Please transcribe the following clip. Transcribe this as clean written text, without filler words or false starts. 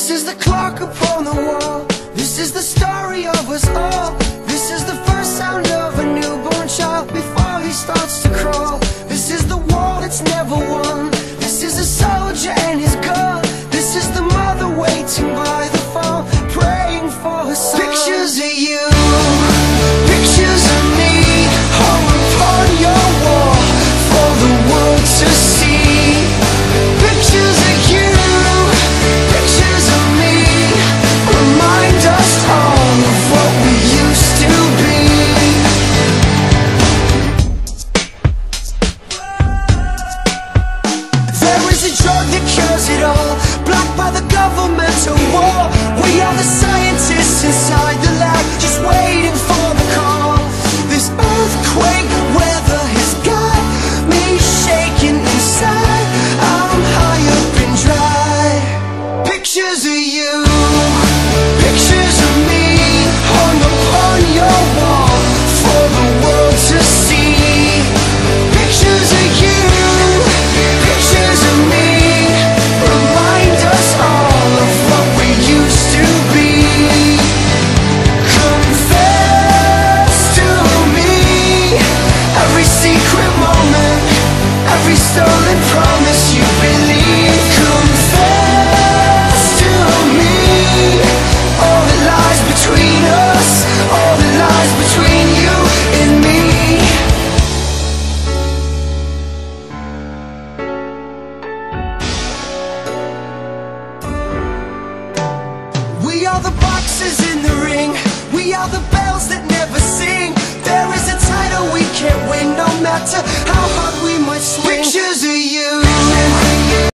This is the clock upon the wall. This is the story of us all. This is the first sound of a newborn child before he starts to crawl. This is the war that's never won. This is a soldier and his gun. This is the mother waiting by the phone, praying for her son. Pictures of you, pictures of me, hung upon your wall for the world to see. Pictures of you, pictures of me, remind us all of what we used to be. There is a drug that cures it all, blocked by the governmental war. We are the scientists inside the lab, just waiting for the call. This earthquake weather has got me shaking inside. I'm high up and dry. Pictures of you, pictures of me, hung upon your wall for the world to see. Pictures of you, pictures of me, remind us all of what we used to be. Confess to me every secret moment, every stolen promise you believe. Confess to me all that lies between us, all that lies between you and me. We are the boxes in the ring, we are the bells that never sing. There is a title we can't win, no matter how hard we might swing. Pictures